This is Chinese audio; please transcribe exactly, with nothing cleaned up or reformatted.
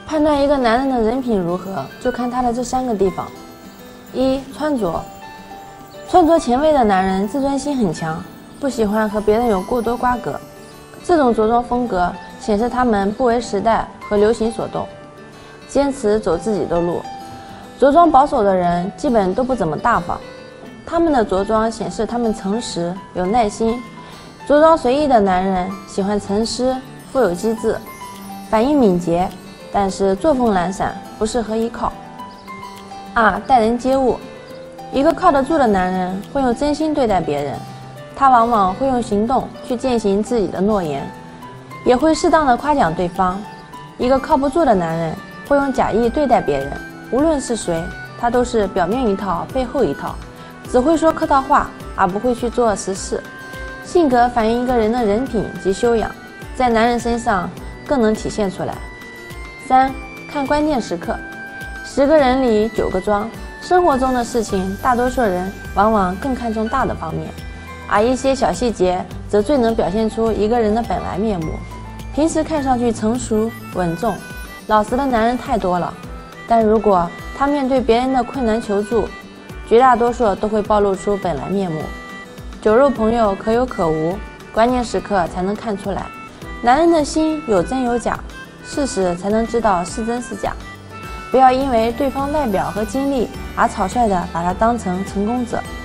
判断一个男人的人品如何，就看他的这三个地方：一、穿着。穿着前卫的男人自尊心很强，不喜欢和别人有过多瓜葛。这种着装风格显示他们不为时代和流行所动，坚持走自己的路。着装保守的人基本都不怎么大方，他们的着装显示他们诚实、有耐心。着装随意的男人喜欢沉思、富有机智、反应敏捷，但是作风懒散，不适合依靠。二、待人接物。一个靠得住的男人会用真心对待别人，他往往会用行动去践行自己的诺言，也会适当的夸奖对方。一个靠不住的男人会用假意对待别人，无论是谁，他都是表面一套背后一套，只会说客套话，而不会去做实事。性格反映一个人的人品及修养，在男人身上更能体现出来。三、看关键时刻。十个人里九个装。生活中的事情，大多数人往往更看重大的方面，而一些小细节则最能表现出一个人的本来面目。平时看上去成熟、稳重、老实的男人太多了，但如果他面对别人的困难求助，绝大多数都会暴露出本来面目。酒肉朋友可有可无，关键时刻才能看出来。男人的心有真有假，事实才能知道是真是假。不要因为对方外表和经历而草率地把他当成成功者。